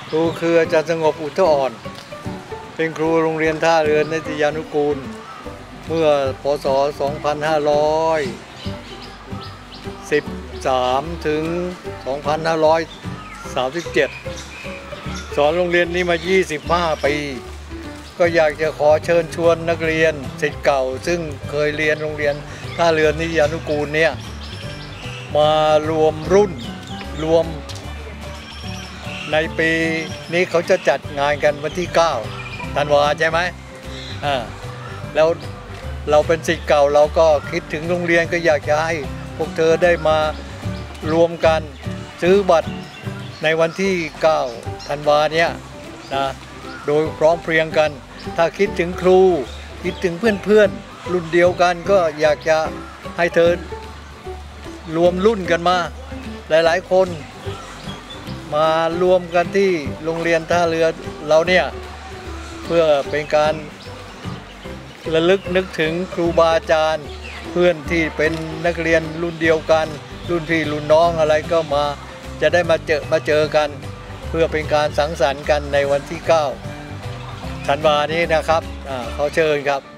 ครูคืออาจารย์สงบอุทธอ่อนเป็นครูโรงเรียนท่าเรือนิตยานุกูลเมื่อพศ 2513 ถึง 2537 สอนโรงเรียนนี้มา 25 ปี ก็อยากจะขอเชิญชวนนักเรียนศิษย์เก่าซึ่งเคยเรียนโรงเรียนท่าเรือนิตยานุกูลเนี่ยมารวมรุ่นรวมในปีนี้เขาจะจัดงานกันวันที่ 9 ธันวาใช่ไหมแล้วเราเป็นศิษย์เก่าเราก็คิดถึงโรงเรียนก็อยากจะให้พวกเธอได้มารวมกันซื้อบัตรในวันที่ 9 ธันวาเนี่ยนะโดยพร้อมเพรียงกันถ้าคิดถึงครูคิดถึงเพื่อนๆรุ่นเดียวกันก็อยากจะให้เธอรวมรุ่นกันมาหลายๆคนมารวมกันที่โรงเรียนท่าเรือเราเนี่ยเพื่อเป็นการระลึกนึกถึงครูบาอาจารย์เพื่อนที่เป็นนักเรียนรุ่นเดียวกันรุ่นพี่รุ่นน้องอะไรก็มาจะได้มาเจอกันเพื่อเป็นการสังสรรค์กันในวันที่ 9 ธันวานี้นะครับเขาเชิญครับ